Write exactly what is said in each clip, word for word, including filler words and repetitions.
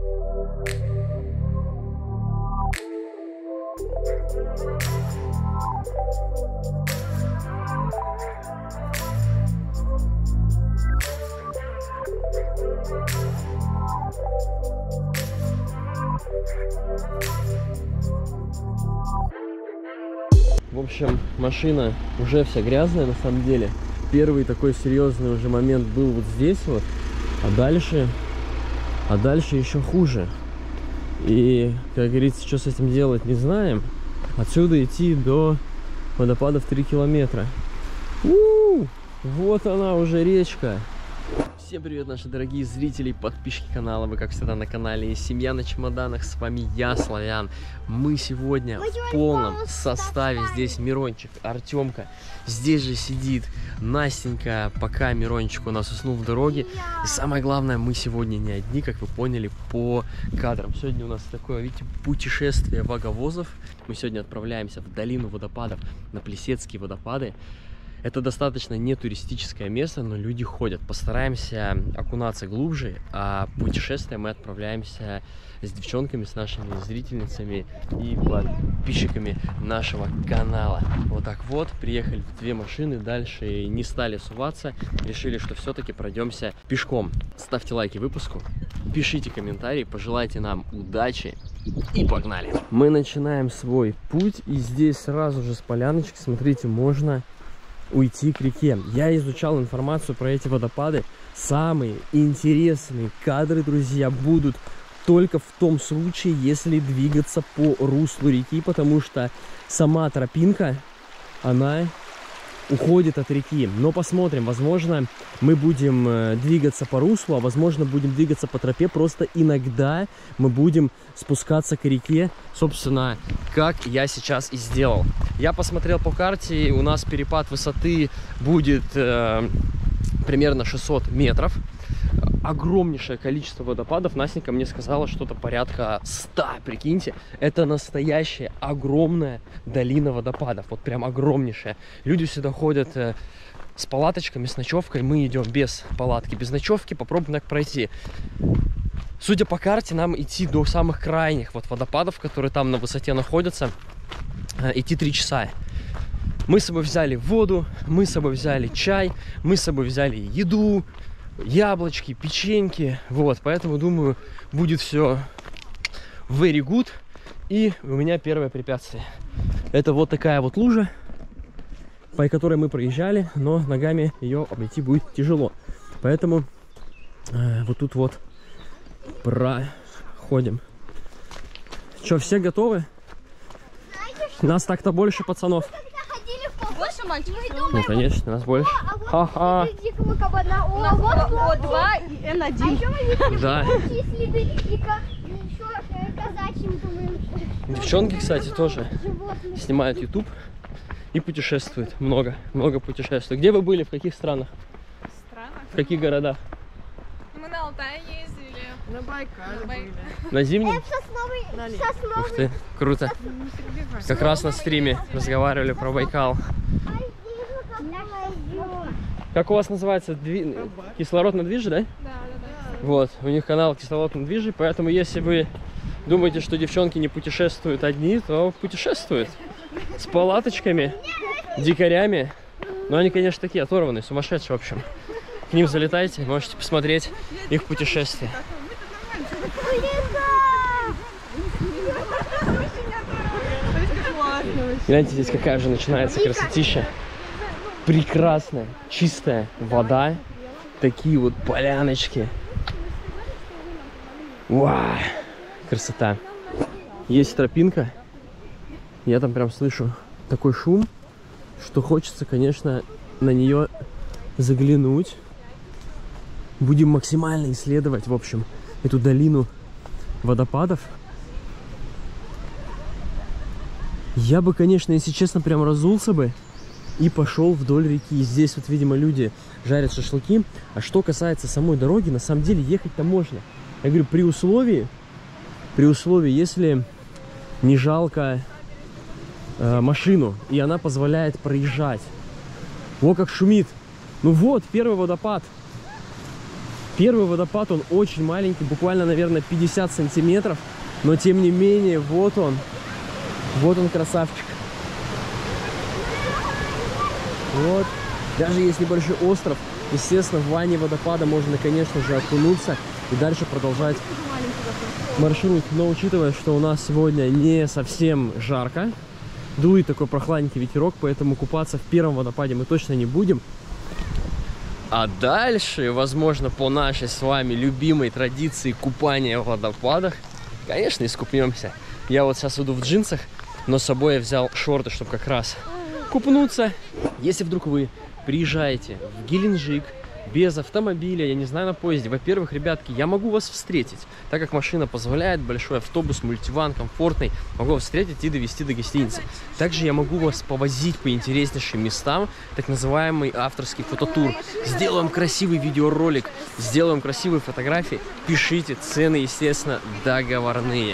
В общем, машина уже вся грязная на самом деле. Первый такой серьезный уже момент был вот здесь вот, а дальше, а дальше еще хуже. И, как говорится, что с этим делать, не знаем. Отсюда идти до водопадов три километра. У-у-у! Вот она уже речка. Всем привет, наши дорогие зрители и подписчики канала. Вы, как всегда, на канале «Семья на чемоданах». С вами я, Славян. Мы сегодня Мы в полном составе. Здесь Мирончик, Артемка. Здесь же сидит Настенька, пока Мирончик у нас уснул в дороге. И самое главное, мы сегодня не одни, как вы поняли по кадрам. Сегодня у нас такое, видите, путешествие ваговозов. Мы сегодня отправляемся в долину водопадов, на Плесецкие водопады. Это достаточно не туристическое место, но люди ходят. Постараемся окунаться глубже, а путешествие мы отправляемся с девчонками, с нашими зрительницами и подписчиками нашего канала. Вот так вот, приехали в две машины, дальше не стали суваться, решили, что все-таки пройдемся пешком. Ставьте лайки выпуску, пишите комментарии, пожелайте нам удачи и погнали! Мы начинаем свой путь, и здесь сразу же с поляночки, смотрите, можно уйти к реке. Я изучал информацию про эти водопады. Самые интересные кадры, друзья, будут только в том случае, если двигаться по руслу реки, потому что сама тропинка, она уходит от реки. Но посмотрим, возможно, мы будем двигаться по руслу, а возможно, будем двигаться по тропе. Просто иногда мы будем спускаться к реке, собственно, как я сейчас и сделал. Я посмотрел по карте, у нас перепад высоты будет э, примерно шестьсот метров. Огромнейшее количество водопадов. Настенька мне сказала, что-то порядка ста, прикиньте. Это настоящая огромная долина водопадов. Вот прям огромнейшая. Люди сюда ходят э, с палаточками, с ночевкой. Мы идем без палатки, без ночевки. Попробуем так пройти. Судя по карте, нам идти до самых крайних вот водопадов, которые там на высоте находятся, э, идти три часа. Мы с собой взяли воду, мы с собой взяли чай, мы с собой взяли еду, яблочки, печеньки, вот, поэтому, думаю, будет все very good. И у меня первое препятствие. Это вот такая вот лужа, по которой мы проезжали, но ногами ее обойти будет тяжело. Поэтому э, вот тут вот проходим. Что, все готовы? Нас так-то больше, пацанов. Больше мальчиков? Ну, конечно, нас больше. Ха-ха. Вот два и эн один. Да. Девчонки, кстати, тоже снимают ютуб и путешествуют. Много, много путешествуют. Где вы были? В каких странах? Странах? В каких городах? Мы на Алтай ездили. На Байкале были. На зимнем? Ух ты, круто. Как раз на стриме разговаривали про Байкал. Как у вас называется? Дви... Кислород на движе, да? Да, да, да. Вот, у них канал Кислород на движе, поэтому если вы думаете, что девчонки не путешествуют одни, то путешествуют. С палаточками, дикарями. Но они, конечно, такие оторванные, сумасшедшие, в общем. К ним залетайте, можете посмотреть их путешествие. Гляньте, здесь какая же начинается красотища. Прекрасная, чистая вода. Такие вот поляночки. Вау! Красота. Есть тропинка. Я там прям слышу такой шум, что хочется, конечно, на нее заглянуть. Будем максимально исследовать, в общем, эту долину водопадов. Я бы, конечно, если честно, прям разулся бы и пошел вдоль реки. Здесь вот, видимо, люди жарят шашлыки. А что касается самой дороги, на самом деле ехать-то можно. Я говорю, при условии, при условии, если не жалко э, машину, и она позволяет проезжать. Во как шумит. Ну вот, первый водопад. Первый водопад, он очень маленький, буквально, наверное, пятьдесят сантиметров. Но, тем не менее, вот он. Вот он, красавчик. Вот. Даже есть небольшой остров. Естественно, в ванне водопада можно, конечно же, окунуться и дальше продолжать маршрут. Но учитывая, что у нас сегодня не совсем жарко, дует такой прохладненький ветерок, поэтому купаться в первом водопаде мы точно не будем. А дальше, возможно, по нашей с вами любимой традиции купания в водопадах, конечно, искупнемся. Я вот сейчас иду в джинсах, но с собой я взял шорты, чтобы как раз купнуться. Если вдруг вы приезжаете в Геленджик без автомобиля, я не знаю, на поезде, во-первых, ребятки, я могу вас встретить, так как машина позволяет, большой автобус, мультиван, комфортный, могу вас встретить и довести до гостиницы. Также я могу вас повозить по интереснейшим местам, так называемый авторский фототур. Сделаем красивый видеоролик, сделаем красивые фотографии, пишите, цены, естественно, договорные.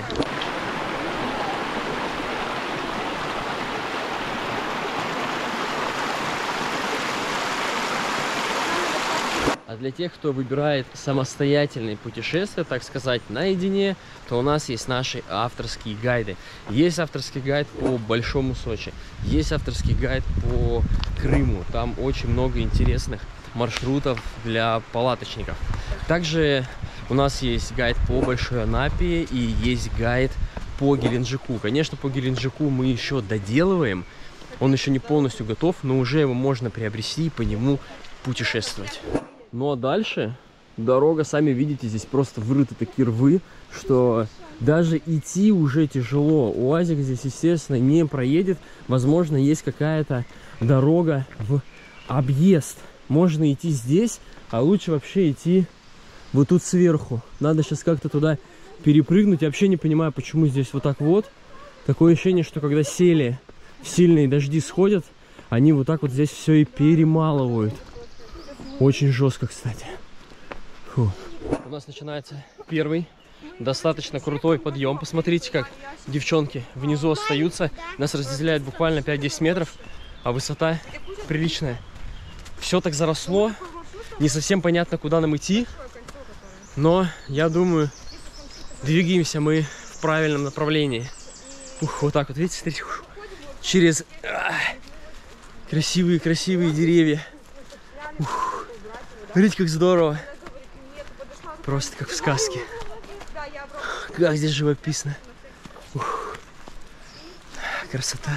А для тех, кто выбирает самостоятельные путешествия, так сказать, наедине, то у нас есть наши авторские гайды. Есть авторский гайд по Большому Сочи, есть авторский гайд по Крыму. Там очень много интересных маршрутов для палаточников. Также у нас есть гайд по Большой Анапе и есть гайд по Геленджику. Конечно, по Геленджику мы еще доделываем. Он еще не полностью готов, но уже его можно приобрести и по нему путешествовать. Ну а дальше дорога, сами видите, здесь просто вырыты такие рвы, что даже идти уже тяжело. УАЗик здесь, естественно, не проедет. Возможно, есть какая-то дорога в объезд. Можно идти здесь, а лучше вообще идти вот тут сверху. Надо сейчас как-то туда перепрыгнуть. Я вообще не понимаю, почему здесь вот так вот. Такое ощущение, что когда сели, сильные дожди сходят, они вот так вот здесь все и перемалывают. Очень жестко, кстати. Фу. У нас начинается первый достаточно крутой подъем. Посмотрите, как девчонки внизу остаются. Нас разделяет буквально пять-десять метров, а высота приличная. Все так заросло. Не совсем понятно, куда нам идти. Но, я думаю, двигаемся мы в правильном направлении. Ух, вот так вот, видите, смотрите. Ух, через красивые-красивые деревья. Ух. Смотрите, как здорово. Просто как в сказке. Как здесь живописно. Ух. Красота.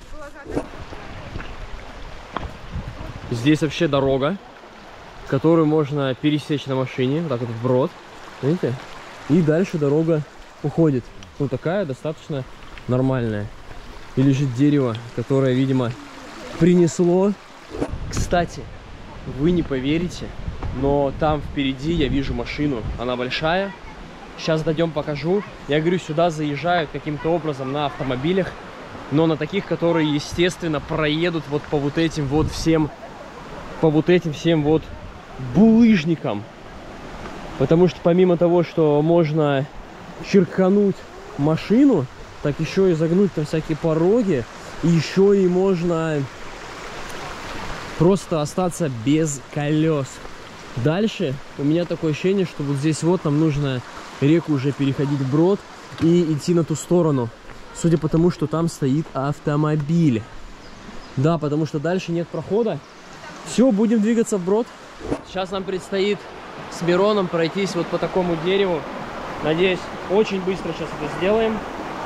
Здесь вообще дорога, которую можно пересечь на машине, вот так вот вброд. Видите? И дальше дорога уходит. Ну, такая достаточно нормальная. И лежит дерево, которое, видимо, принесло. Кстати, вы не поверите, но там впереди я вижу машину. Она большая. Сейчас дойдем, покажу. Я говорю, сюда заезжают каким-то образом на автомобилях, но на таких, которые, естественно, проедут вот по вот этим вот всем, по вот этим всем вот булыжникам. Потому что помимо того, что можно черкануть машину, так еще и загнуть там всякие пороги, и еще и можно просто остаться без колес. Дальше у меня такое ощущение, что вот здесь вот нам нужно реку уже переходить вброд и идти на ту сторону. Судя по тому, что там стоит автомобиль. Да, потому что дальше нет прохода. Все, будем двигаться вброд. Сейчас нам предстоит с Мироном пройтись вот по такому дереву. Надеюсь, очень быстро сейчас это сделаем.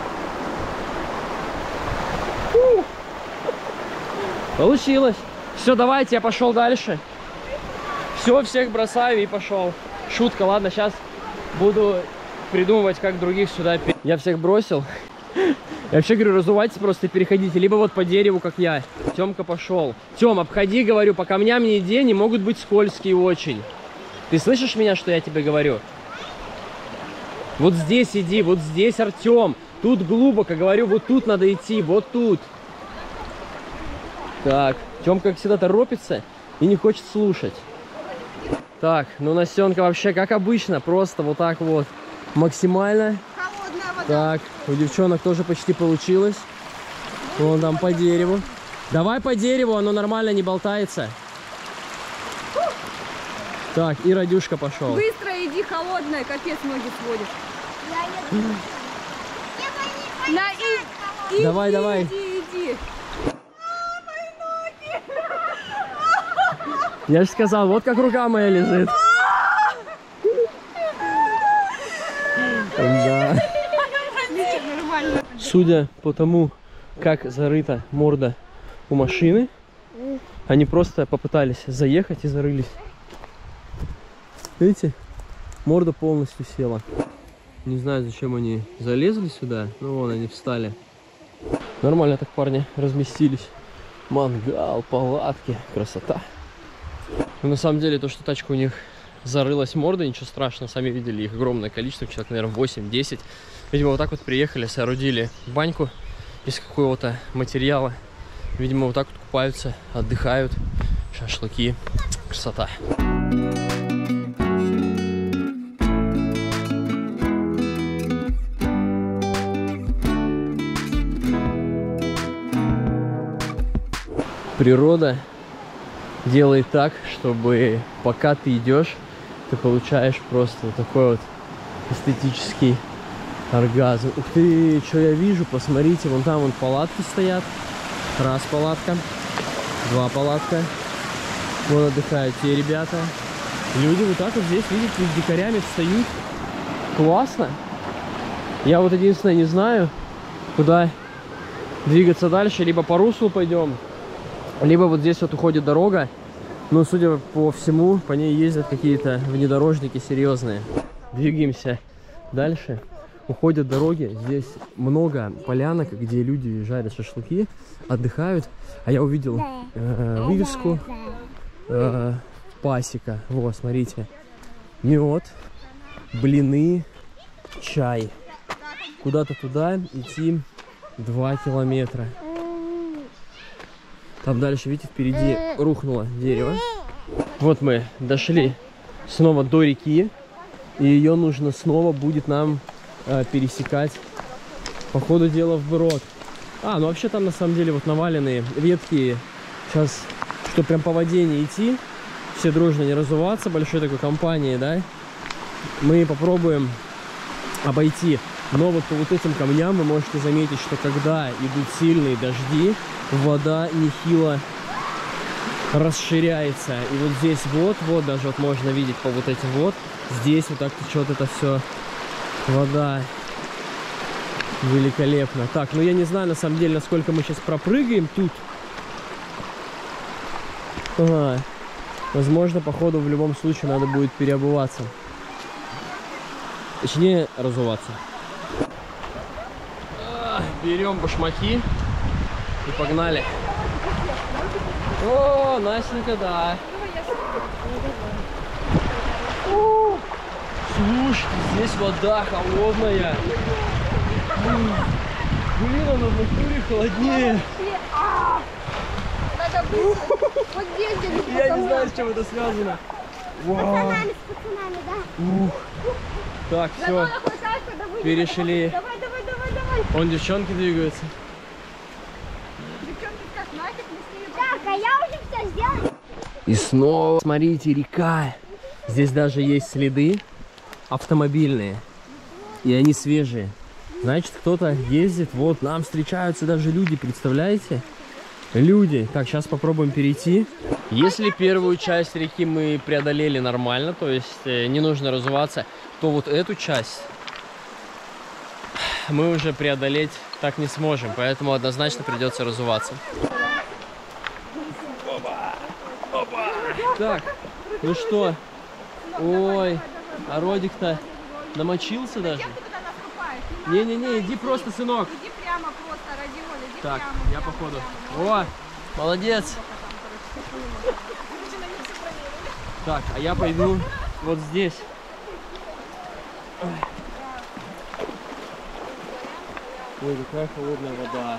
Фу. Получилось. Все, давайте, я пошел дальше. Все, всех бросаю и пошел. Шутка, ладно, сейчас буду придумывать, как других сюда... Я всех бросил. Я вообще говорю, разувайтесь просто и переходите. Либо вот по дереву, как я. Тёмка пошел. Тём, обходи, говорю, по камням не иди, они могут быть скользкие очень. Ты слышишь меня, что я тебе говорю? Вот здесь иди, вот здесь, Артём. Тут глубоко, говорю, вот тут надо идти, вот тут. Так, Тёмка, как всегда, торопится и не хочет слушать. Так, ну Настенка вообще, как обычно, просто вот так вот максимально. Так, у девчонок тоже почти получилось. Вон там по дереву. Давай по дереву, оно нормально не болтается. Так, и Радюшка пошел. Быстро иди, холодная, капец, ноги сводишь. На, и, иди, Давай, давай. Иди, иди. Я же сказал, вот как рука моя лежит. Да. Нормально. Судя по тому, как зарыта морда у машины, они просто попытались заехать и зарылись. Видите? Морда полностью села. Не знаю, зачем они залезли сюда. Ну вон они встали. Нормально так парни разместились. Мангал, палатки. Красота. Но на самом деле то, что тачка у них зарылась мордой, ничего страшного. Сами видели их огромное количество. Человек, наверное, восемь-десять. Видимо, вот так вот приехали, соорудили баньку из какого-то материала. Видимо, вот так вот купаются, отдыхают. Шашлыки. Красота. Природа делает так, чтобы пока ты идешь, ты получаешь просто вот такой вот эстетический оргазм. Ух ты, что я вижу, посмотрите, вон там вон палатки стоят. Раз палатка, два палатка. Вон отдыхают те ребята. Люди вот так вот здесь, видите, с дикарями встают. Классно. Я вот единственное не знаю, куда двигаться дальше. Либо по руслу пойдем, либо вот здесь вот уходит дорога. Но, судя по всему, по ней ездят какие-то внедорожники серьезные. Двигаемся дальше. Уходят дороги. Здесь много полянок, где люди жарят шашлыки, отдыхают. А я увидел э, вывеску э, пасека. Вот, смотрите. Мед, блины, чай. Куда-то туда идти два километра. Там дальше, видите, впереди рухнуло дерево. Вот мы дошли снова до реки. И ее нужно снова будет нам э, пересекать по ходу дела вброд. А, ну вообще там на самом деле вот наваленные ветки. Сейчас, чтобы прям по воде не идти, все дружно не разуваться, большой такой компанией, да, мы попробуем обойти. Но вот по вот этим камням вы можете заметить, что когда идут сильные дожди, вода нехило расширяется. И вот здесь вот, вот даже вот можно видеть по вот этим вот, здесь вот так течет это все вода. Великолепно. Так, ну я не знаю на самом деле, насколько мы сейчас пропрыгаем тут. А, возможно, походу в любом случае надо будет переобуваться. Точнее, разуваться. А, берем башмаки и погнали. О, Настенька, да. О, слушайте, здесь вода холодная. Блин, она в натуре холоднее. Надо быстро. Вот здесь где-нибудь. Я не знаю, с чем это связано. Вау. Ух. Так, все. Перешли. Давай, давай, давай, давай. Вон девчонки двигаются. Девчонки как нафиг не Так, а я уже все сделала. И снова, смотрите, река. Здесь даже есть следы автомобильные. И они свежие. Значит, кто-то ездит. Вот, нам встречаются даже люди, представляете? Люди. Так, сейчас попробуем перейти. Если первую часть реки мы преодолели нормально, то есть э, не нужно разуваться, то вот эту часть мы уже преодолеть так не сможем. Поэтому однозначно придется разуваться. Опа. Опа. Так, ну что? Ой, а Родик-то намочился даже. Не-не-не, иди просто, сынок. Иди прямо просто, Родион, иди Так, прямо. я походу. О, молодец. Так, а я пойду вот здесь. Ой, какая холодная вода.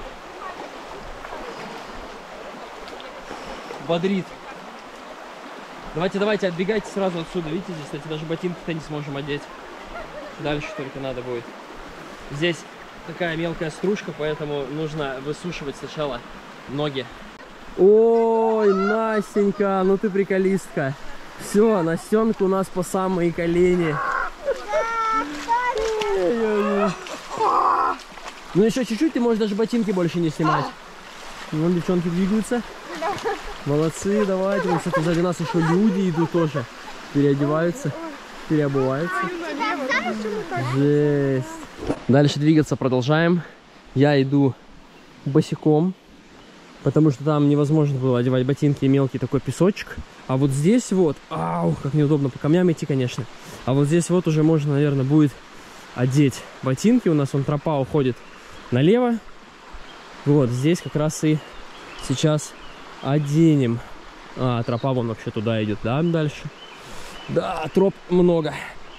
Бодрит. Давайте, давайте, отбегайте сразу отсюда. Видите, здесь, кстати, даже ботинки-то не сможем одеть. Дальше только надо будет. Здесь такая мелкая стружка, поэтому нужно высушивать сначала ноги. Ой, Настенька, ну ты приколистка. Все, Настенка у нас по самые колени. Ну еще чуть-чуть, ты можешь даже ботинки больше не снимать. Вон девчонки двигаются. Молодцы, давайте. Вон, кстати, сзади нас еще люди идут тоже. Переодеваются, переобуваются. Жесть. Дальше двигаться продолжаем. Я иду босиком, потому что там невозможно было одевать ботинки и мелкий такой песочек. А вот здесь вот, ау, как неудобно по камням идти, конечно. А вот здесь вот уже можно, наверное, будет одеть ботинки. У нас вон тропа уходит налево. Вот здесь как раз и сейчас оденем. А, тропа вон вообще туда идет, да, дальше. Да, троп много.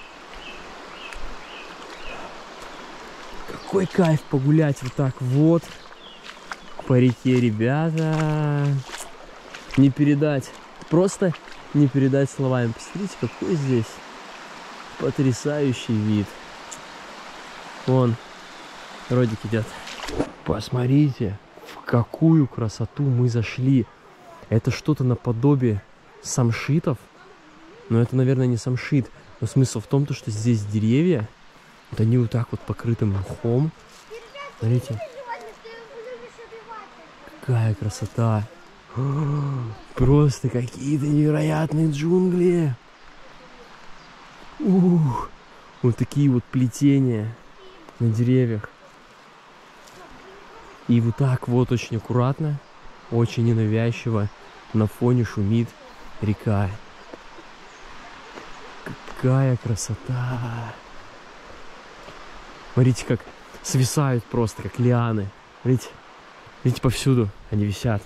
Какой кайф погулять вот так вот по реке, ребята. Не передать. Просто не передать словами. Посмотрите, какой здесь потрясающий вид. Вон, родик идет. Посмотрите, в какую красоту мы зашли. Это что-то наподобие самшитов. Но это, наверное, не самшит. Но смысл в том, что здесь деревья. Вот они вот так вот покрыты мхом. Смотрите. Какая красота. Просто какие-то невероятные джунгли. Ух. Вот такие вот плетения на деревьях. И вот так вот очень аккуратно, очень ненавязчиво на фоне шумит река. Какая красота! Смотрите, как свисают просто, как лианы. Видите? Видите, повсюду они висят.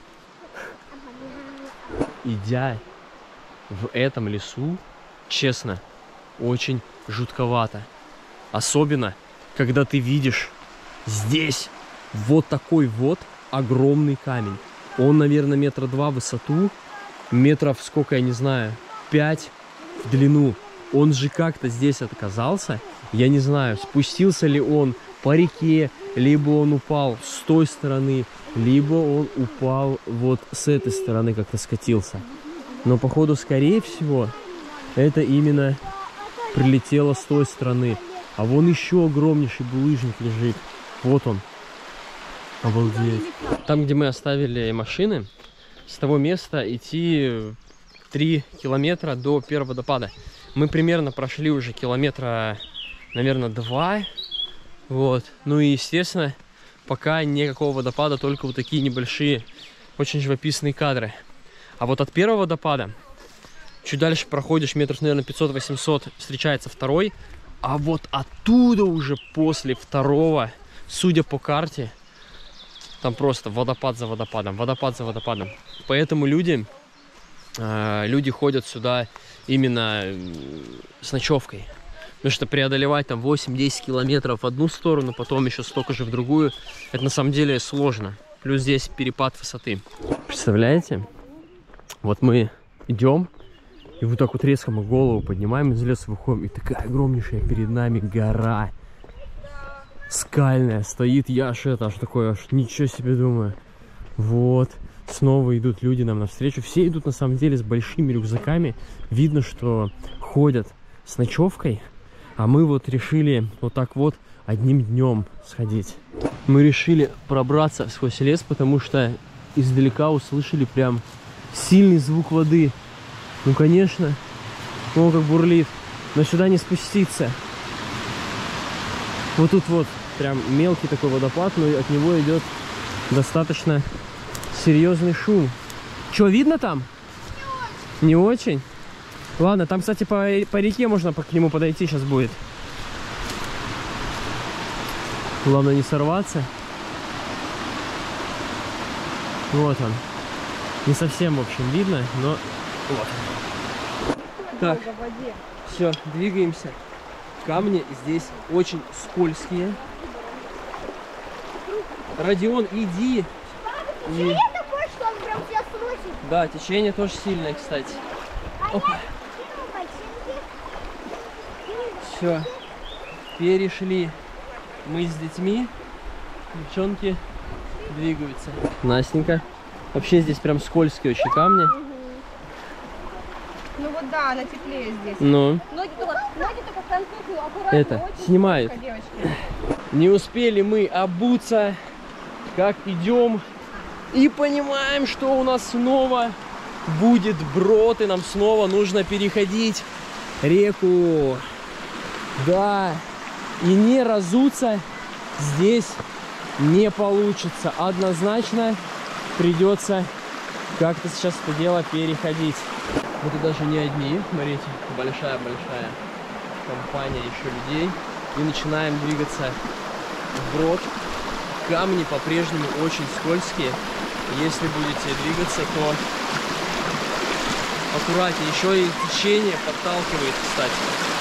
Идя в этом лесу, честно, очень жутковато. Особенно, когда ты видишь здесь вот такой вот огромный камень. Он, наверное, метра два в высоту, метров, сколько, я не знаю, пять в длину. Он же как-то здесь оказался. Я не знаю, спустился ли он по реке, либо он упал с той стороны, либо он упал вот с этой стороны, как-то скатился. Но, походу, скорее всего, это именно прилетело с той стороны. А вон еще огромнейший булыжник лежит. Вот он. Обалдеть. Там, где мы оставили машины, с того места идти три километра до первого водопада. Мы примерно прошли уже километра, наверное, два. Вот. Ну и, естественно, пока никакого водопада, только вот такие небольшие, очень живописные кадры. А вот от первого водопада, чуть дальше проходишь, метров, наверное, пятьсот-восемьсот, встречается второй. А вот оттуда уже после второго, судя по карте, там просто водопад за водопадом, водопад за водопадом. Поэтому люди, э, люди ходят сюда именно с ночевкой. Потому что преодолевать там восемь-десять километров в одну сторону, потом еще столько же в другую, это на самом деле сложно. Плюс здесь перепад высоты. Представляете? Вот мы идем, и вот так вот резко мы голову поднимаем, из леса выходим, и такая огромнейшая перед нами гора. Скальная стоит, я аж это, аж такое, аж ничего себе думаю. Вот, снова идут люди нам навстречу. Все идут на самом деле с большими рюкзаками. Видно, что ходят с ночевкой. А мы вот решили вот так вот одним днем сходить. Мы решили пробраться сквозь лес, потому что издалека услышали прям сильный звук воды. Ну, конечно, о, как бурлит. Но сюда не спуститься. Вот тут вот прям мелкий такой водопад, но от него идет достаточно серьезный шум. Что, видно там? Не очень. Не очень? Ладно, там, кстати, по, по реке можно к нему подойти сейчас будет. Главное не сорваться. Вот он. Не совсем, в общем, видно, но вот. Так, все, двигаемся. Камни здесь очень скользкие. Родион, иди. И... Да, течение тоже сильное, кстати. Опа. Все, перешли. Мы с детьми. Девчонки двигаются. Настенька. Вообще здесь прям скользкие очень камни. Ну вот да, она теплее здесь. Ну, Ноги только, ноги только в концу, аккуратно. это, очень снимает. аккуратно, девочки. Не успели мы обуться, как идем и понимаем, что у нас снова будет брод, и нам снова нужно переходить реку. Да, и не разуться здесь не получится. Однозначно придется как-то сейчас это дело переходить. Мы тут даже не одни, смотрите, большая-большая компания еще людей. И начинаем двигаться вброд. Камни по-прежнему очень скользкие. Если будете двигаться, то аккуратнее. Еще и течение подталкивает, кстати.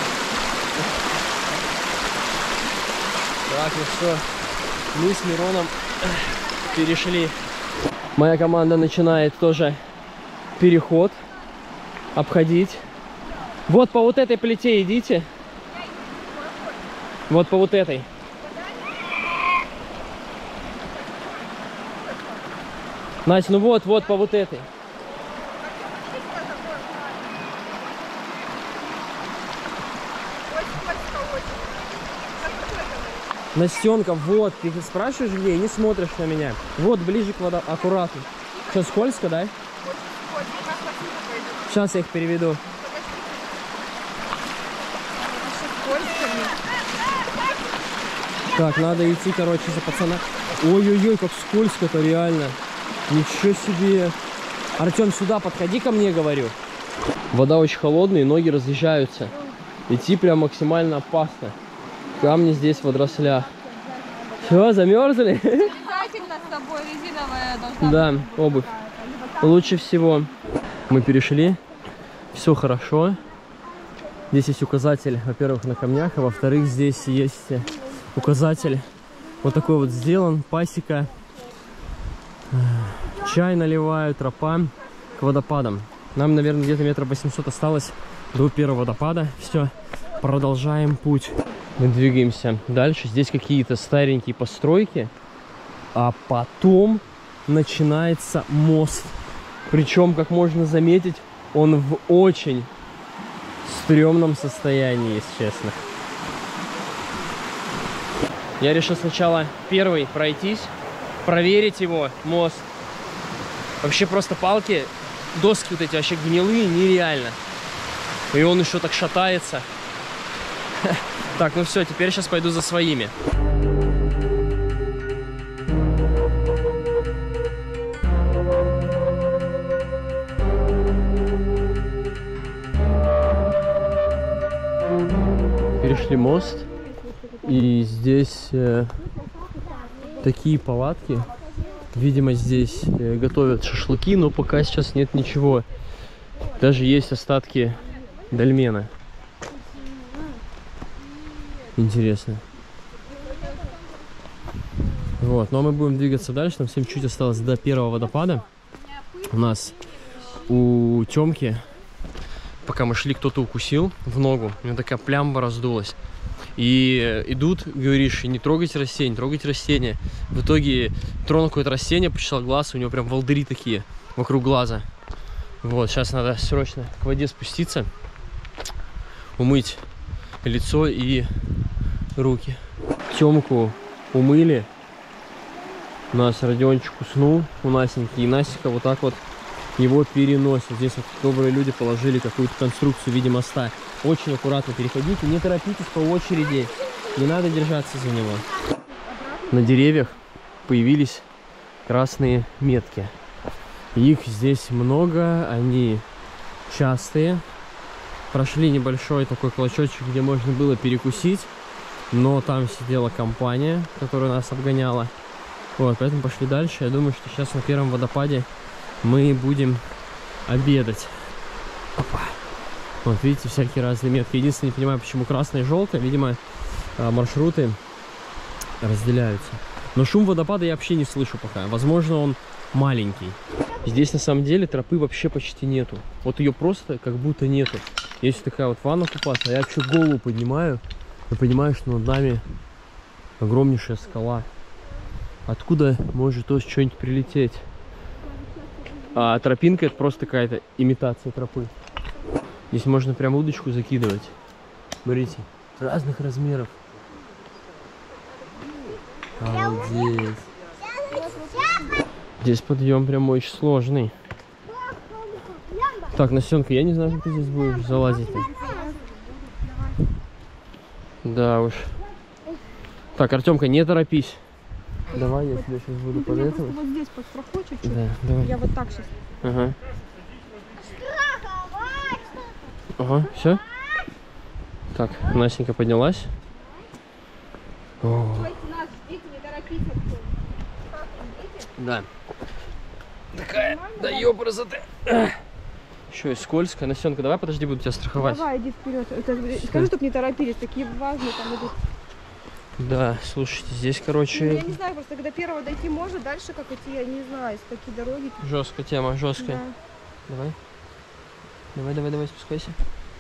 Так, ну все. Мы с Мироном перешли. Моя команда начинает тоже переход обходить. Вот по вот этой плите идите. Вот по вот этой. Настя, ну вот, вот по вот этой. Настенка, вот, ты спрашиваешь людей, не смотришь на меня. Вот, ближе к воде, аккуратно. Что, скользко, да? Сейчас я их переведу. Так, надо идти, короче, за пацана. Ой-ой-ой, как скользко-то, реально. Ничего себе. Артем, сюда подходи ко мне, говорю. Вода очень холодная, ноги разъезжаются. Идти прям максимально опасно. Камни здесь в водорослях. Все, замерзли? Обязательно с собой резиновая должна Да, обувь. Лучше всего. Мы перешли. Все хорошо. Здесь есть указатель, во-первых, на камнях, а во-вторых, здесь есть указатель. Вот такой вот сделан. Пасека. Чай наливают, тропа к водопадам. Нам, наверное, где-то метров восемьсот осталось до первого водопада. Все, продолжаем путь. Мы двигаемся дальше. Здесь какие-то старенькие постройки. А потом начинается мост. Причем, как можно заметить, он в очень стрёмном состоянии, если честно. Я решил сначала первый пройтись, проверить его, мост. Вообще просто палки, доски вот эти вообще гнилые, нереально. И он еще так шатается. Так, ну все, теперь сейчас пойду за своими. Перешли мост. И здесь э, такие палатки. Видимо, здесь э, готовят шашлыки, но пока сейчас нет ничего. Даже есть остатки дольмена. Интересно. Вот, но мы будем двигаться дальше. Нам всем чуть осталось до первого водопада. У нас у Тёмки, пока мы шли, кто-то укусил в ногу. У него такая плямба раздулась. И идут, говоришь, не трогайте растения, трогайте растения. В итоге тронул какое-то растение, почесал глаз, у него прям волдыри такие вокруг глаза. Вот, сейчас надо срочно к воде спуститься, умыть лицо и руки. Тёмку умыли. У нас Родиончик уснул, у Насеньки. И Насенька вот так вот его переносит. Здесь вот добрые люди положили какую-то конструкцию в виде моста. Очень аккуратно переходите, не торопитесь по очереди, не надо держаться за него. На деревьях появились красные метки. Их здесь много, они частые. Прошли небольшой такой клочочек, где можно было перекусить, но там сидела компания, которая нас обгоняла. Вот, поэтому пошли дальше. Я думаю, что сейчас на первом водопаде мы будем обедать. Опа. Вот, видите, всякие разные метки. Единственное, не понимаю, почему красное и желтое. Видимо, маршруты разделяются. Но шум водопада я вообще не слышу пока. Возможно, он маленький. Здесь на самом деле тропы вообще почти нету. Вот ее просто как будто нету. Есть такая вот ванна купаться, а я вообще голову поднимаю и понимаю, что над нами огромнейшая скала. Откуда может тоже что-нибудь прилететь? А тропинка — это просто какая-то имитация тропы. Здесь можно прям удочку закидывать. Смотрите, разных размеров. Обалдеть. Здесь подъем прям очень сложный. Так, Настенка, я не знаю, как ты здесь будешь залазить-то. Да уж. Так, Артемка, не торопись. Давай, я тебя сейчас буду под это. Вот здесь подстрахуй чуть-чуть. Да, давай. Я вот так сейчас. Ага. Ага, все. Так, Настенька поднялась. О. Да. Такая, да ёпрзаты. Еще и скользко. Настенка, давай, подожди, буду тебя страховать. Давай, иди вперед. Это, скажи, чтобы не торопились, такие важные там идут. Да, слушайте, здесь, короче... Ну, я не знаю, просто когда первого дойти можно, дальше как идти, я не знаю, с такие дороги. Жесткая тема, жесткая. Да. Давай. Давай, давай, давай, спускайся.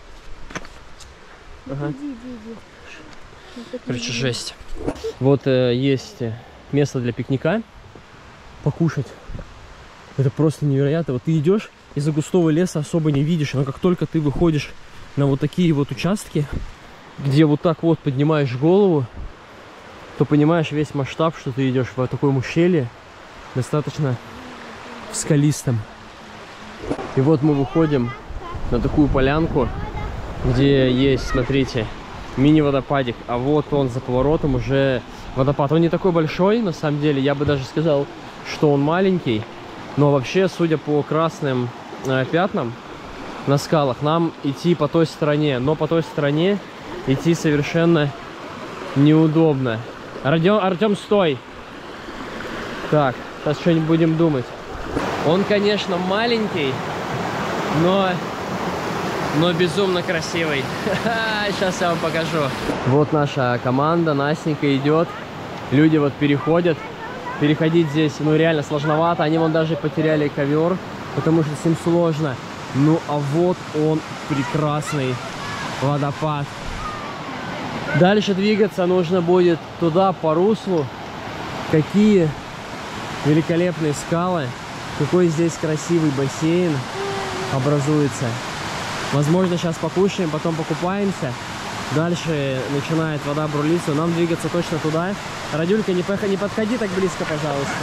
Ага. Иди, иди, иди. Вот Короче, иди. жесть. Вот э, есть место для пикника. Покушать. Это просто невероятно. Вот ты идешь, из-за густого леса особо не видишь, но как только ты выходишь на вот такие вот участки, где вот так вот поднимаешь голову, то понимаешь весь масштаб, что ты идешь в такое ущелье, достаточно скалистом. И вот мы выходим на такую полянку, где есть, смотрите, мини-водопадик, а вот он за поворотом уже водопад. Он не такой большой, на самом деле, я бы даже сказал, что он маленький, но вообще, судя по красным э, пятнам на скалах, нам идти по той стороне, но по той стороне идти совершенно неудобно. Артем, Артем, стой! Так, сейчас что-нибудь будем думать. Он, конечно, маленький, но, но безумно красивый. Сейчас я вам покажу. Вот наша команда, Настенька идет. Люди вот переходят. Переходить здесь, ну, реально сложновато. Они вон даже потеряли ковер, потому что с ним сложно. Ну, а вот он, прекрасный водопад. Дальше двигаться нужно будет туда, по руслу. Какие великолепные скалы. Какой здесь красивый бассейн образуется. Возможно, сейчас покушаем, потом покупаемся. Дальше начинает вода бурлиться. Нам двигаться точно туда. Радюлька, не, не подходи так близко, пожалуйста.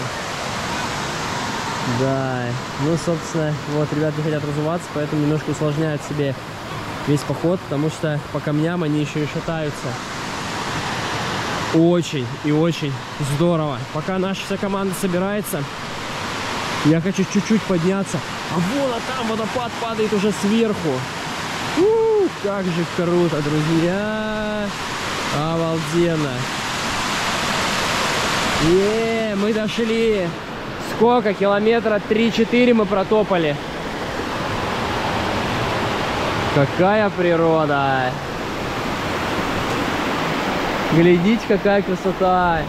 Да, ну, собственно, вот ребята не хотят разуваться, поэтому немножко усложняют себе весь поход, потому что по камням они еще и шатаются. Очень и очень здорово. Пока наша вся команда собирается, я хочу чуть-чуть подняться. А вон, а там водопад падает уже сверху. У-у-у, как же круто, друзья! Обалденно! Е, мы дошли! Сколько? Километра три-четыре мы протопали. Какая природа! Глядите, какая красота!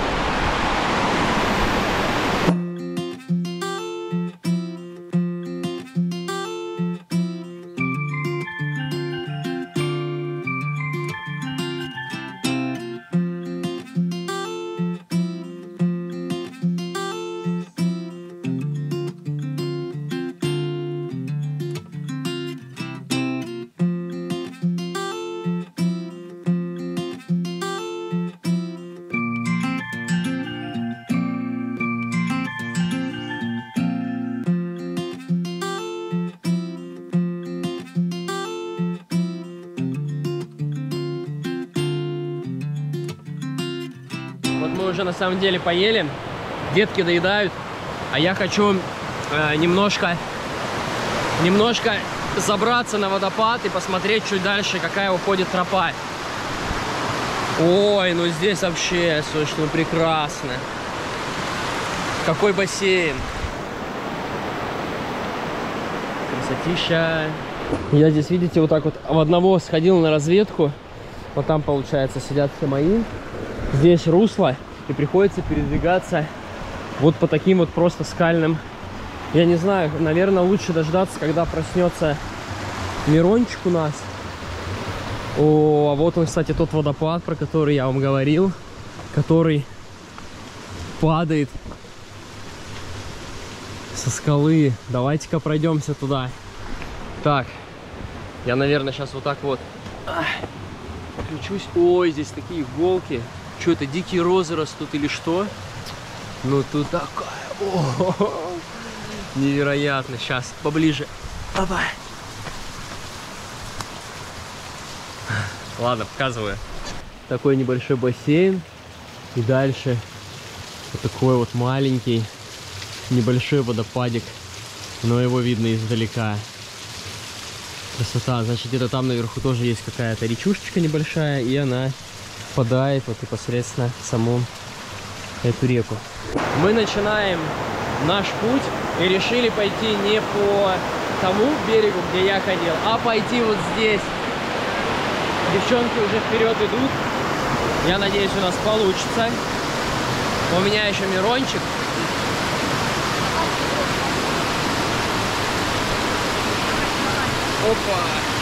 Вот мы уже на самом деле поели, детки доедают, а я хочу э, немножко, немножко забраться на водопад и посмотреть чуть дальше, какая уходит тропа. Ой, ну здесь вообще, слушай, ну прекрасно. Какой бассейн. Красотища. Я здесь, видите, вот так вот в одного сходил на разведку. Вот там, получается, сидят все мои. Здесь русло, и приходится передвигаться вот по таким вот просто скальным. Я не знаю, наверное, лучше дождаться, когда проснется Мирончик у нас. О, а вот он, кстати, тот водопад, про который я вам говорил, который падает со скалы. Давайте-ка пройдемся туда. Так, Я, наверное, сейчас вот так вот включусь. Ой, здесь такие иголки. Что это, дикие розы растут или что? Ну тут такая. О-о-о. Невероятно. Сейчас поближе. Опа. Ладно, показываю. Такой небольшой бассейн. И дальше вот такой вот маленький небольшой водопадик. Но его видно издалека. Красота. Значит, где-то там наверху тоже есть какая-то речушечка небольшая. И она впадает вот непосредственно в саму эту реку. Мы начинаем наш путь и решили пойти не по тому берегу, где я ходил, а пойти вот здесь. Девчонки уже вперед идут. Я надеюсь, у нас получится. У меня еще Мирончик. Опа!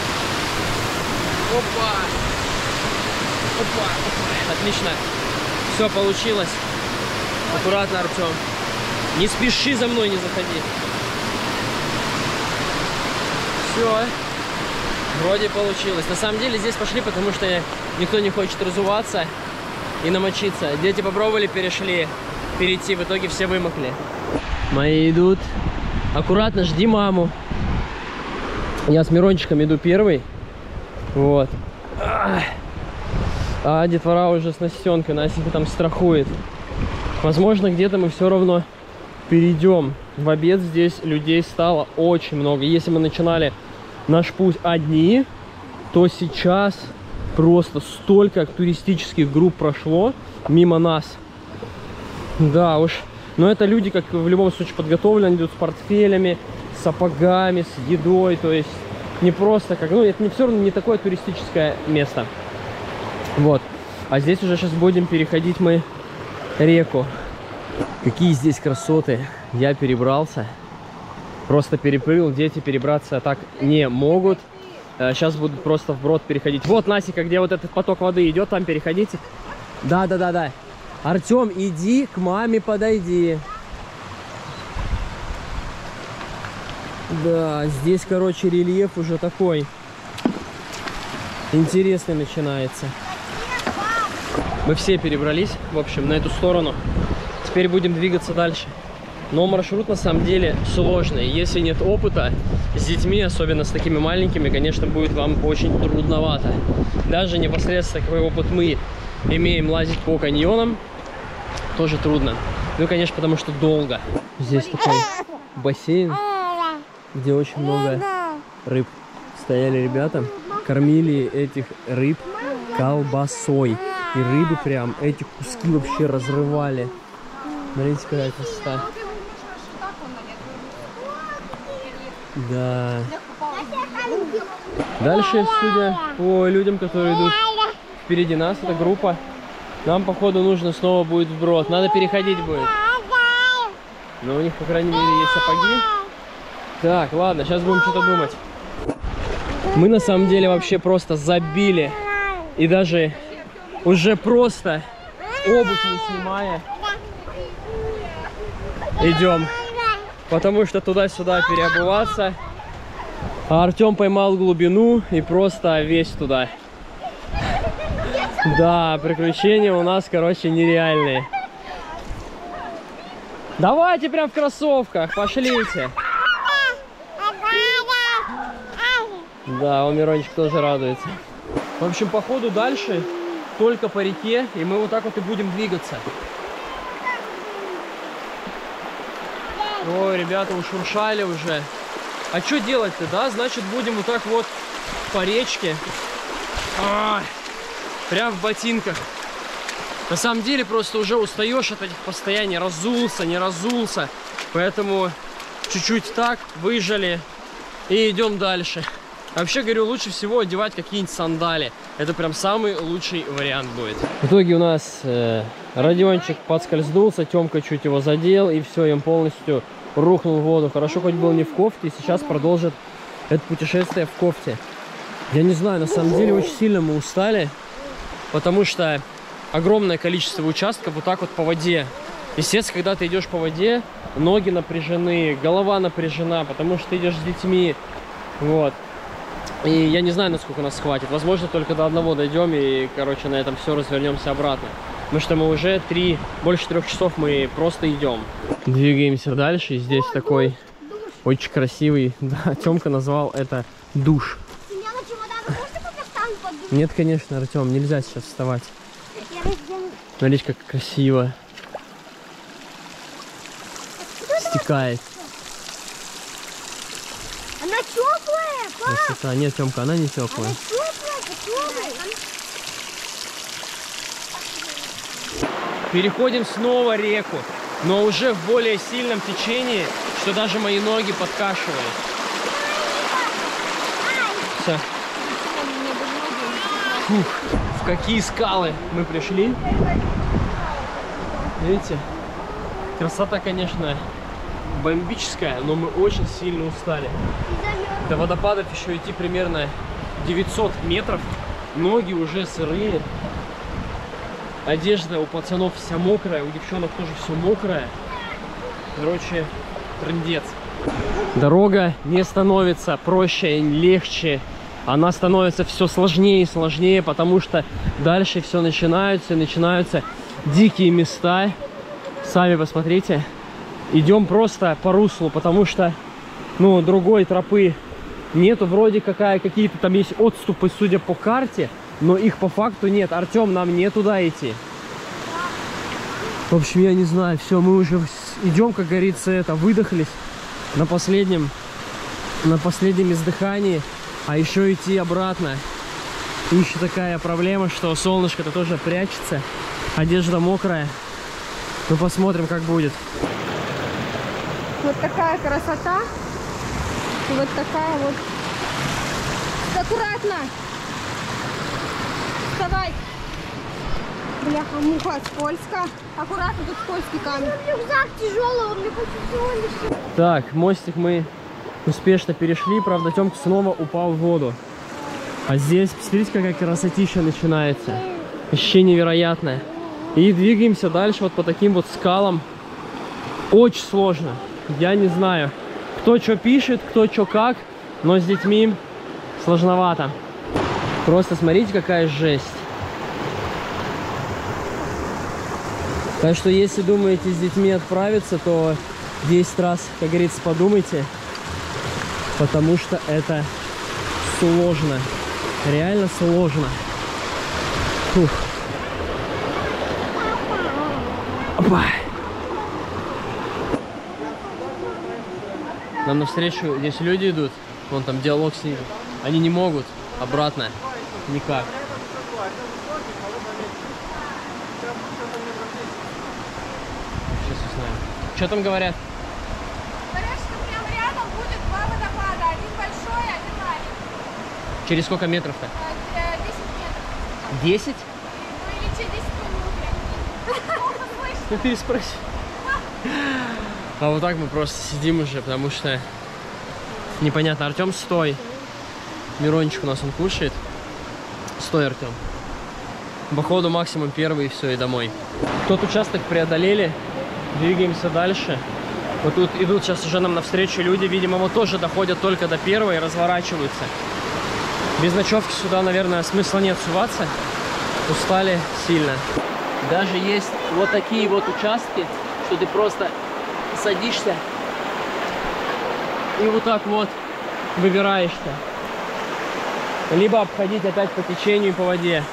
Опа! Опа! Опа! Отлично. Все получилось. Аккуратно, Артем. Не спеши за мной, не заходи. Все. Вроде получилось. На самом деле здесь пошли, потому что никто не хочет разуваться и намочиться. Дети попробовали, перешли, перейти. В итоге все вымокли. Мои идут. Аккуратно, жди маму. Я с Мирончиком иду первый. Вот. А детвора уже с Настенкой. Настенька там страхует. Возможно, где-то мы все равно перейдем. В обед здесь людей стало очень много. Если мы начинали наш путь одни, то сейчас просто столько туристических групп прошло мимо нас. Да уж. Но это люди, как в любом случае, подготовлены. Они идут с портфелями, с сапогами, с едой. То есть не просто как... Ну, это не все равно не такое туристическое место. Вот. А здесь уже сейчас будем переходить мы реку. Какие здесь красоты. Я перебрался. Просто перепрыгнул. Дети перебраться так не могут. Сейчас будут просто вброд переходить. Вот, Насика, где вот этот поток воды идет, там переходите. Да, да, да, да. Артем, иди к маме, подойди. Да, здесь, короче, рельеф уже такой интересный начинается. Мы все перебрались, в общем, на эту сторону. Теперь будем двигаться дальше. Но маршрут на самом деле сложный. Если нет опыта с детьми, особенно с такими маленькими, конечно, будет вам очень трудновато. Даже непосредственно какой опыт мы имеем лазить по каньонам, тоже трудно. Ну, конечно, потому что долго. Здесь такой бассейн, где очень много рыб. Стояли ребята, кормили этих рыб колбасой. И рыбы прям эти куски вообще разрывали. Смотрите, какая красота. Да. Дальше, судя по людям, которые идут впереди нас, эта группа, нам, походу, нужно снова будет вброд. Надо переходить будет. Но у них, по крайней мере, есть сапоги. Так, ладно, сейчас будем что-то думать. Мы, на самом деле, вообще просто забили. И даже уже просто обувь не снимая идем. Потому что туда-сюда переобуваться. А Артем поймал глубину и просто весь туда. Да, приключения у нас, короче, нереальные. Давайте прям в кроссовках, пошлите. Да, у Мирончик тоже радуется. В общем, по ходу дальше только по реке, и мы вот так вот и будем двигаться. Ой, ребята ушуршали уже. А что делать-то, да? Значит, будем вот так вот по речке. А, прям в ботинках. На самом деле, просто уже устаешь от этих постояний. Разулся, не разулся. Поэтому чуть-чуть так, выжали и идем дальше. Вообще, говорю, лучше всего одевать какие-нибудь сандали. Это прям самый лучший вариант будет. В итоге у нас э, Родиончик подскользнулся, Тёмка чуть его задел, и все, им полностью рухнул в воду. Хорошо, хоть был не в кофте, и сейчас продолжит это путешествие в кофте. Я не знаю, на самом деле очень сильно мы устали, потому что огромное количество участков вот так вот по воде. Естественно, когда ты идешь по воде, ноги напряжены, голова напряжена, потому что ты идешь с детьми. Вот. И я не знаю, насколько нас хватит. Возможно, только до одного дойдем и, короче, на этом все развернемся обратно. Потому что мы уже три, больше трех часов мы просто идем. Двигаемся дальше. И здесь О, такой душ, душ. Очень красивый. Да, Тёмка назвал это душ. Нет, конечно, Артем, нельзя сейчас вставать. Смотрите, как красиво. Стекает. Она теплая, пап. Красота. Нет, Тёмка, она не теплая. Она теплая, теплая. Переходим снова реку, но уже в более сильном течении, что даже мои ноги подкашивают. Все. Фух, в какие скалы мы пришли. Видите? Красота, конечно, бомбическая, но мы очень сильно устали. До водопадов еще идти примерно девятьсот метров. Ноги уже сырые. Одежда у пацанов вся мокрая, у девчонок тоже все мокрое. Короче, трындец. Дорога не становится проще, легче. Она становится все сложнее и сложнее, потому что дальше все начинаются, начинаются дикие места. Сами посмотрите. Идем просто по руслу, потому что, ну, другой тропы нету. Вроде какая, какие-то там есть отступы, судя по карте, но их по факту нет. Артем, нам не туда идти. В общем, я не знаю. Все, мы уже идем, как говорится, это, выдохлись на последнем, на последнем издыхании. А еще идти обратно. И еще такая проблема, что солнышко-то тоже прячется. Одежда мокрая. Ну, посмотрим, как будет. Вот такая красота. И вот такая вот. Аккуратно. Вставай. Бляха-муха, скользко. Аккуратно, тут скользкий камень. Рюкзак тяжелый, он мне хочет. Так, мостик мы успешно перешли. Правда, Тёмка снова упал в воду. А здесь, посмотрите, какая красотища начинается. Вообще невероятная. И двигаемся дальше вот по таким вот скалам. Очень сложно. Я не знаю, кто что пишет, кто что как, но с детьми сложновато. Просто смотрите, какая жесть. Так что, если думаете с детьми отправиться, то десять раз, как говорится, подумайте. Потому что это сложно. Реально сложно. Фух. Опа. Нам навстречу здесь люди идут. Вон там диалог с ними. Они не могут обратно. Никак. Сейчас узнаем. Что там говорят? Говорят, что прямо рядом будет два водопада. Один большой, один маленький. Через сколько метров-то? десять метров. десять? Ну или через десять минут. Ну переспроси. А вот так мы просто сидим уже, потому что непонятно. Артем, стой. Мирончик у нас, он кушает. Стой, Артем. Походу максимум первый, и все, и домой. Тот участок преодолели. Двигаемся дальше. Вот тут идут сейчас уже нам навстречу люди. Видимо, вот тоже доходят только до первого и разворачиваются. Без ночевки сюда, наверное, смысла нет суваться. Устали сильно. Даже есть вот такие вот участки, что ты просто садишься и вот так вот выбираешься. Либо обходить опять по течению и по воде.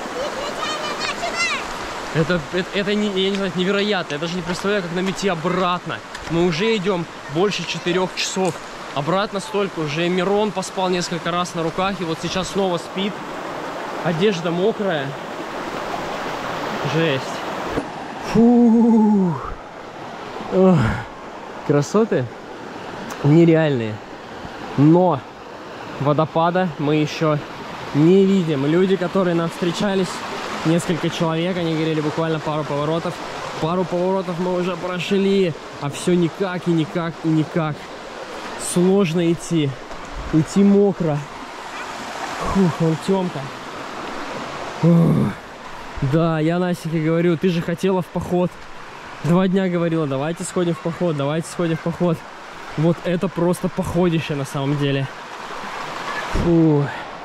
Это, это, это не, я не знаю, невероятно. Я даже не представляю, как нам идти обратно. Мы уже идем больше четырех часов. Обратно столько. Уже Мирон поспал несколько раз на руках. И вот сейчас снова спит. Одежда мокрая. Жесть. Фу. Ох. Красоты нереальные. Но водопада мы еще не видим. Люди, которые нам встречались, несколько человек, они говорили буквально пару поворотов. Пару поворотов мы уже прошли, а все никак и никак и никак. Сложно идти. Идти мокро. Фух, вон Тёмка. Ух. Да, я Насике говорю, ты же хотела в поход. Два дня говорила, давайте сходим в поход, давайте сходим в поход. Вот это просто походище на самом деле. Фу.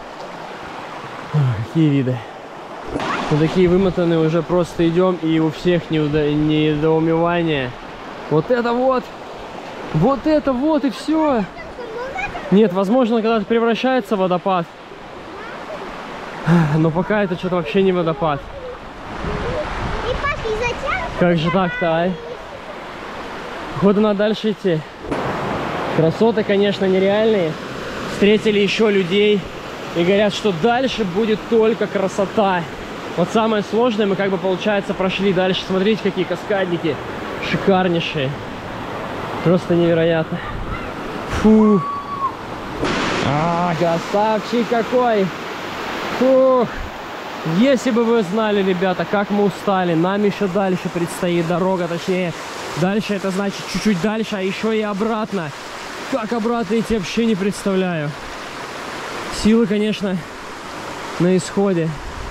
Какие виды. Мы такие вымотанные уже просто идем, и у всех неудо... недоумевание. Вот это вот! Вот это вот и все! Нет, возможно, когда-то превращается в водопад. Но пока это что-то вообще не водопад. Как же так-то, а? Походу надо дальше идти. Красоты, конечно, нереальные. Встретили еще людей и говорят, что дальше будет только красота. Вот самое сложное мы, как бы, получается, прошли дальше. Смотрите, какие каскадники шикарнейшие. Просто невероятно. Фу. А, красавчик какой. Фух. Если бы вы знали, ребята, как мы устали. Нам еще дальше предстоит дорога, точнее, дальше это значит чуть-чуть дальше, а еще и обратно. Как обратно идти, вообще не представляю. Силы, конечно, на исходе.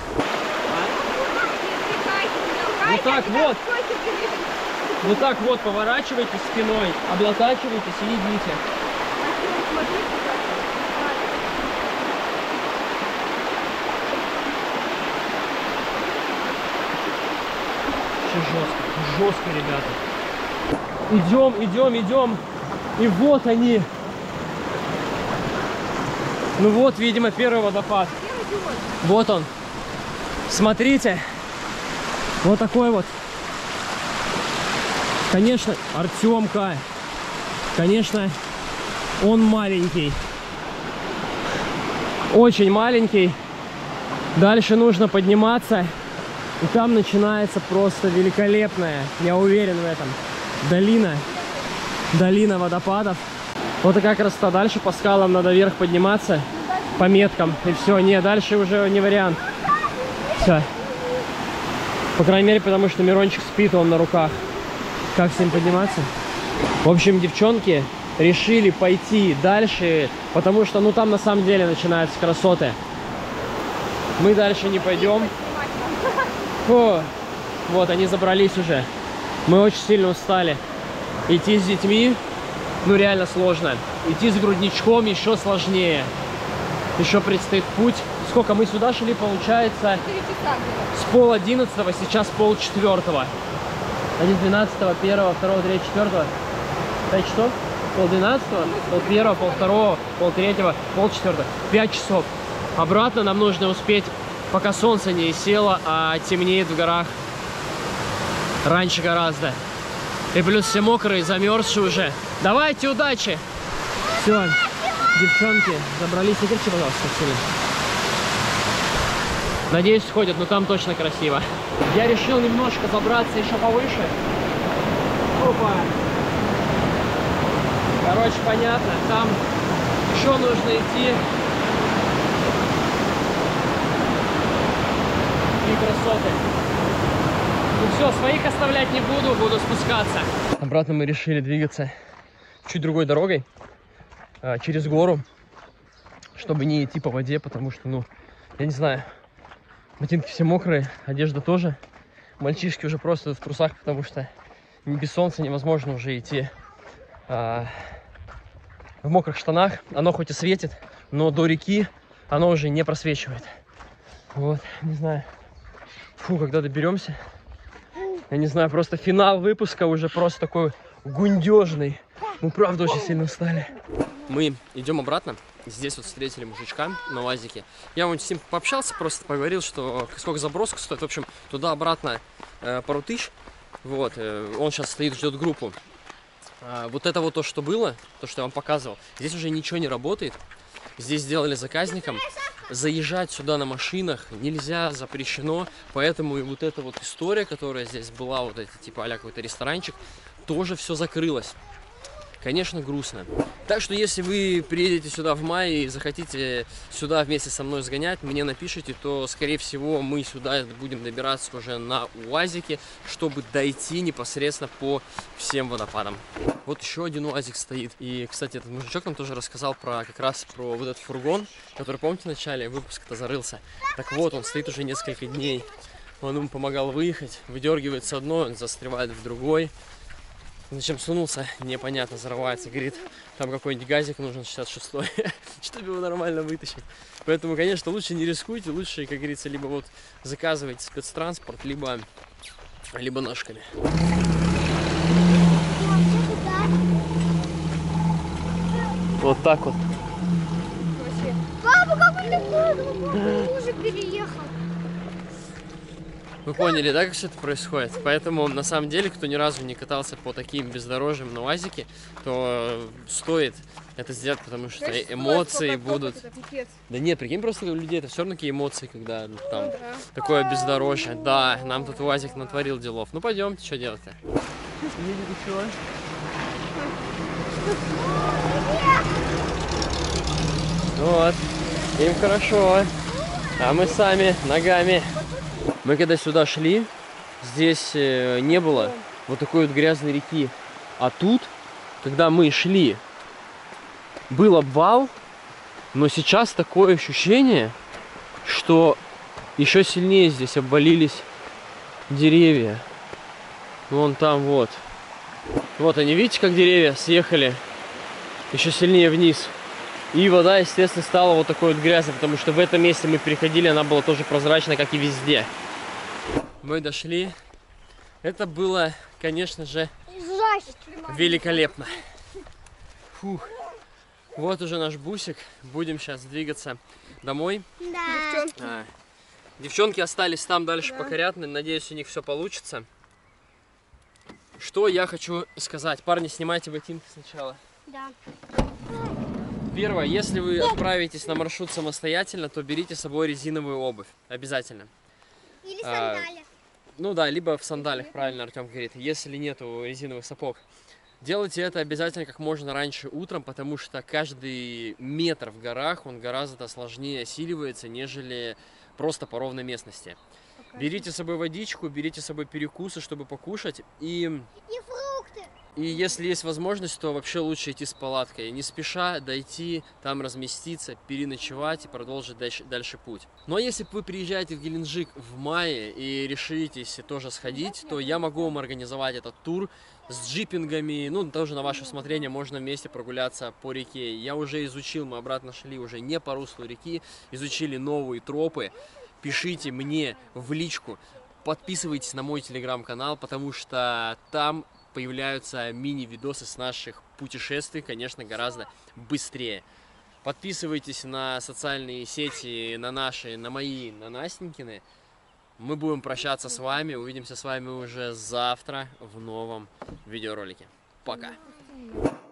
Вот так вот. Вот так вот поворачивайте спиной, облокачивайтесь и идите. Жестко, жестко, ребята. Идем, идем, идем. И вот они. Ну вот, видимо, первый водопад. Вот он. Смотрите. Вот такой вот. Конечно, Артемка. Конечно, он маленький. Очень маленький. Дальше нужно подниматься. И там начинается просто великолепная, я уверен в этом, долина, долина водопадов. Вот такая красота. Дальше по скалам надо вверх подниматься, по меткам, и все. Не, дальше уже не вариант. Все. По крайней мере, потому что Мирончик спит, он на руках. Как с ним подниматься? В общем, девчонки решили пойти дальше, потому что, ну, там на самом деле начинаются красоты. Мы дальше не пойдем. Фу. Вот, они забрались уже. Мы очень сильно устали. Идти с детьми, ну, реально сложно. Идти с грудничком еще сложнее. Еще предстоит путь. Сколько мы сюда шли, получается, с пол одиннадцатого, сейчас пол четвертого. Один двенадцатого, первого, второго, третьего, четвертого. Пять часов? Пол двенадцатого, пол первого, пол второго, пол третьего, пол четвертого. Пять часов. Обратно нам нужно успеть, пока солнце не село, а темнеет в горах раньше гораздо. И плюс все мокрые, замерзшие уже. Давайте, удачи! Все, девчонки, забрались. Не кричи, пожалуйста, сильно. Надеюсь, сходят, но там точно красиво. Я решил немножко забраться еще повыше. Опа! Короче, понятно, там еще нужно идти. И красоты. Ну все, своих оставлять не буду, буду спускаться. Обратно мы решили двигаться чуть другой дорогой, через гору, чтобы не идти по воде, потому что, ну, я не знаю, ботинки все мокрые, одежда тоже. Мальчишки уже просто в трусах, потому что без солнца невозможно уже идти а, в мокрых штанах. Оно хоть и светит, но до реки оно уже не просвечивает. Вот, не знаю. Фу, когда доберемся. Я не знаю, просто финал выпуска уже просто такой гундежный. Мы правда очень сильно устали. Мы идем обратно. Здесь вот встретили мужичка на УАЗике. Я вот с ним пообщался, просто поговорил, что сколько заброска стоит. В общем, туда-обратно э, пару тысяч. Вот, э, он сейчас стоит, ждет группу. А, вот это вот то, что было, то, что я вам показывал. Здесь уже ничего не работает. Здесь сделали заказником. Заезжать сюда на машинах нельзя, запрещено. Поэтому и вот эта вот история, которая здесь была, вот эти типа а-ля какой-то ресторанчик, тоже все закрылось. Конечно, грустно. Так что, если вы приедете сюда в мае и захотите сюда вместе со мной сгонять, мне напишите, то, скорее всего, мы сюда будем добираться уже на УАЗике, чтобы дойти непосредственно по всем водопадам. Вот еще один УАЗик стоит. И, кстати, этот мужичок нам тоже рассказал про как раз про вот этот фургон, который, помните, в начале выпуска-то зарылся. Так вот, он стоит уже несколько дней. Он ему помогал выехать, выдергивает с одной, он застревает в другой. Зачем сунулся, непонятно, взрывается. Говорит, там какой-нибудь газик нужен шестьдесят шестой, чтобы его нормально вытащить. Поэтому, конечно, лучше не рискуйте, лучше, как говорится, либо вот заказывайте спецтранспорт, либо, либо ножками. Вот так вот. Папа, как он легко, уже переехал. Вы поняли, да, как все это происходит? Поэтому, на самом деле, кто ни разу не катался по таким бездорожьям на УАЗике, то стоит это сделать, потому что Знаешь, эмоции стоит будут... попробовать, это пипец. Да нет, прикинь, просто у людей это все равно такие эмоции, когда ну, там Ну да. такое бездорожье. Да, нам тут УАЗик натворил делов. Ну пойдемте, что делать-то? Вот, им хорошо, а мы сами ногами. Мы когда сюда шли, здесь э, не было вот такой вот грязной реки. А тут, когда мы шли, был обвал, но сейчас такое ощущение, что еще сильнее здесь обвалились деревья. Вон там вот. Вот они, видите, как деревья съехали еще сильнее вниз. И вода, естественно, стала вот такой вот грязной, потому что в этом месте мы переходили, она была тоже прозрачная, как и везде. Мы дошли. Это было, конечно же, великолепно. Фух. Вот уже наш бусик. Будем сейчас двигаться домой. Да. А, девчонки остались там дальше да. покорят. Надеюсь, у них все получится. Что я хочу сказать. Парни, снимайте ботинки сначала. Да. Первое, если вы отправитесь на маршрут самостоятельно, то берите с собой резиновую обувь. Обязательно. Или сандали. А, ну да, либо в сандалях, правильно Артем говорит. Если нету резиновых сапог. Делайте это обязательно как можно раньше утром, потому что каждый метр в горах, он гораздо сложнее осиливается, нежели просто по ровной местности. Берите с собой водичку, берите с собой перекусы, чтобы покушать. И, и фрукты. И если есть возможность, то вообще лучше идти с палаткой. Не спеша дойти, там разместиться, переночевать и продолжить дальше, дальше путь. Но если вы приезжаете в Геленджик в мае и решитесь тоже сходить, то я могу вам организовать этот тур с джипингами. Ну, тоже на ваше усмотрение, можно вместе прогуляться по реке. Я уже изучил, мы обратно шли уже не по руслу реки, изучили новые тропы. Пишите мне в личку, подписывайтесь на мой телеграм-канал, потому что там появляются мини-видосы с наших путешествий, конечно, гораздо быстрее. Подписывайтесь на социальные сети, на наши, на мои, на Настенькины. Мы будем прощаться с вами, увидимся с вами уже завтра в новом видеоролике. Пока!